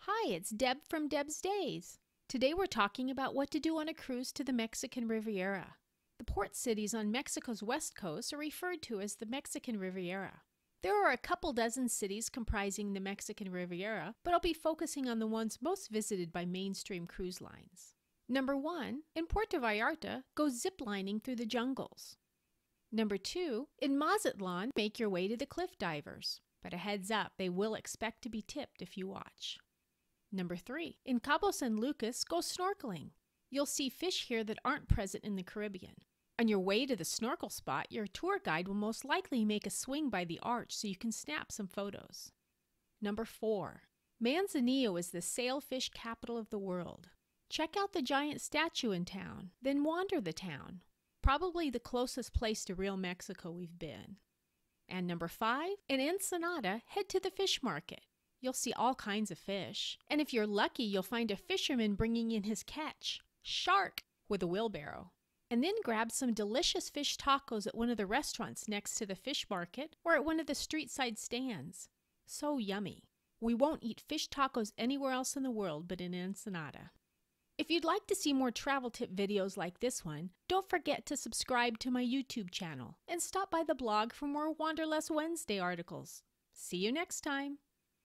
Hi, it's Deb from Deb's Days. Today we're talking about what to do on a cruise to the Mexican Riviera. The port cities on Mexico's west coast are referred to as the Mexican Riviera. There are a couple dozen cities comprising the Mexican Riviera, but I'll be focusing on the ones most visited by mainstream cruise lines. Number 1, in Puerto Vallarta, go ziplining through the jungles. Number 2, in Mazatlan, make your way to the cliff divers. But a heads up, they will expect to be tipped if you watch. Number 3, in Cabo San Lucas, go snorkeling. You'll see fish here that aren't present in the Caribbean. On your way to the snorkel spot, your tour guide will most likely make a swing by the arch so you can snap some photos. Number 4, Manzanillo is the sailfish capital of the world. Check out the giant statue in town, then wander the town. Probably the closest place to real Mexico we've been. And number 5, in Ensenada, head to the fish market. You'll see all kinds of fish. And if you're lucky, you'll find a fisherman bringing in his catch, shark, with a wheelbarrow. And then grab some delicious fish tacos at one of the restaurants next to the fish market or at one of the street side stands. So yummy. We won't eat fish tacos anywhere else in the world but in Ensenada. If you'd like to see more travel tip videos like this one, don't forget to subscribe to my YouTube channel and stop by the blog for more Wanderlust Wednesday articles. See you next time.